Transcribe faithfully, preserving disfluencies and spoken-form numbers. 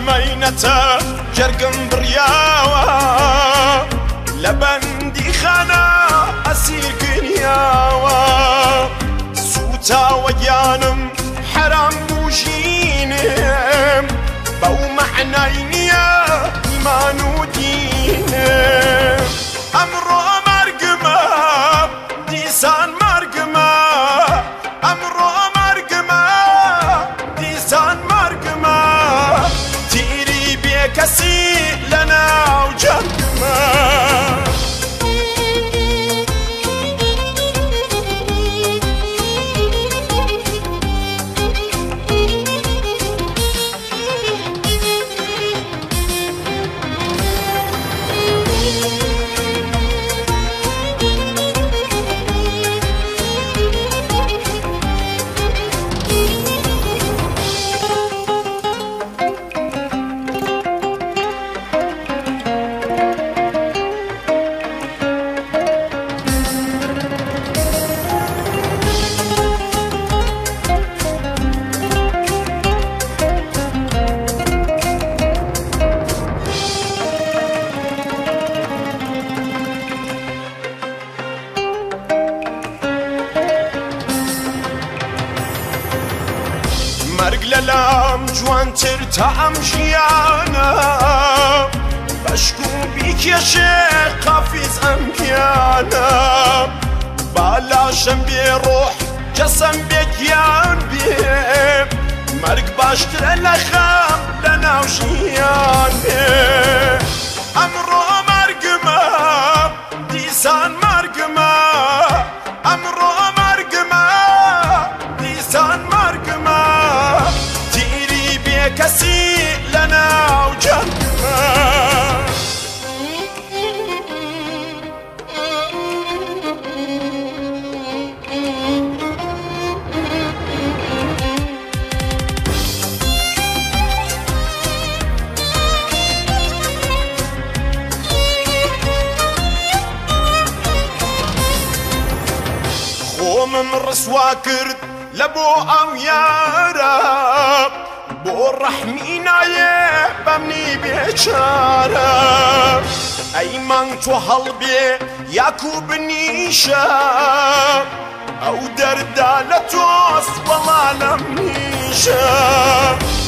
مينتا جرقم برياوا لبندي خانا أسير كنياوا سوتا ويانم حرام بوجينم بو معناينيا إيمان ودينم أمرو مرقما ديسان مرقما أمرو مرقما ديسان مرقما تيري بيكسي لنا وجرقما مرق للام جوانتر تام جيانا بشكو بيك يا شيخ قافز أمكيانا بلاشم بروح جسم بكيان بي مرق باشتر لخام لنا وجيان بي أمرو مرقما ديسان مرقما أمرو مرقما ديسان مرقما كسي لنا وجرقما خوم مرسوا كرد لبو أو يارا بو رحمينا يا بمني بيشارة أيمان تو هلبي ياكوب نيشا أو دردالة توس والله لمنيشا